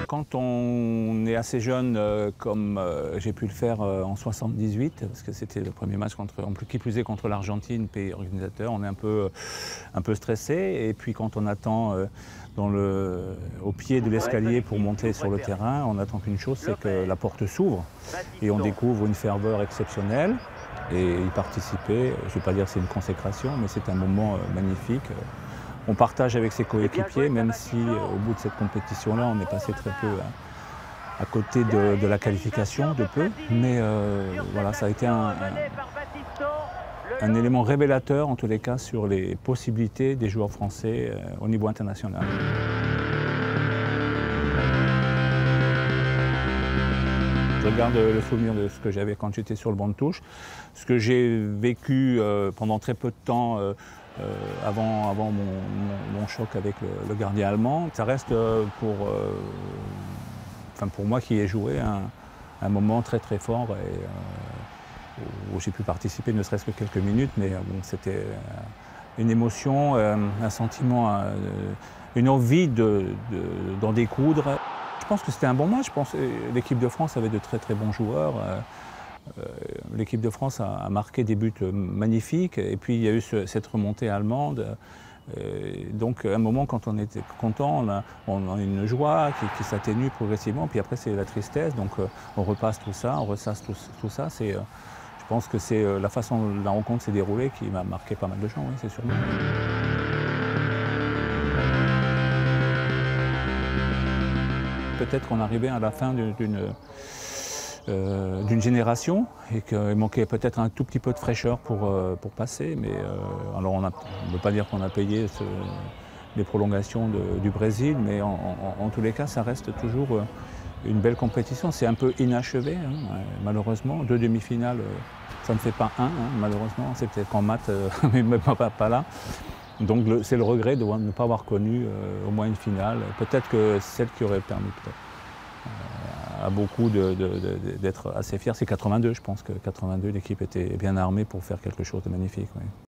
Quand on est assez jeune, comme j'ai pu le faire en 78, parce que c'était le premier match qui plus est contre l'Argentine, pays organisateur, on est un peu stressé. Et puis quand on attend au pied de l'escalier pour monter sur le terrain, on attend qu'une chose, c'est que la porte s'ouvre et on découvre une ferveur exceptionnelle. Et y participer, je ne vais pas dire que c'est une consécration, mais c'est un moment magnifique. On partage avec ses coéquipiers, même si au bout de cette compétition-là, on est passé très peu à côté de la qualification, de peu. Mais voilà, ça a été un élément révélateur, en tous les cas, sur les possibilités des joueurs français au niveau international. Je regarde le souvenir de ce que j'avais quand j'étais sur le banc de touche, ce que j'ai vécu pendant très peu de temps avant mon choc avec le gardien allemand. Ça reste pour moi qui ai joué un moment très très fort où j'ai pu participer ne serait-ce que quelques minutes, mais bon, c'était une émotion, un sentiment, une envie d'en découdre. Je pense que c'était un bon match. Je pense que l'équipe de France avait de très très bons joueurs. L'équipe de France a marqué des buts magnifiques et puis il y a eu cette remontée allemande. Donc à un moment, quand on était content, on a une joie qui s'atténue progressivement, puis après c'est la tristesse, donc on repasse tout ça, on ressasse tout ça. Je pense que c'est la façon dont la rencontre s'est déroulée qui m'a marqué pas mal de gens, oui, c'est sûr. Peut-être qu'on arrivait à la fin d'une génération et qu'il manquait peut-être un tout petit peu de fraîcheur pour passer. Mais alors on ne peut pas dire qu'on a payé les prolongations du Brésil, mais en tous les cas, ça reste toujours une belle compétition. C'est un peu inachevé, hein, malheureusement. 2 demi-finales, ça ne fait pas un, hein, malheureusement. C'est peut-être qu'en maths, mais même pas là. Donc c'est le regret de ne pas avoir connu au moins une finale. Peut-être que celle qui aurait permis à beaucoup d'être assez fiers, c'est 82. Je pense que 82, l'équipe était bien armée pour faire quelque chose de magnifique. Oui.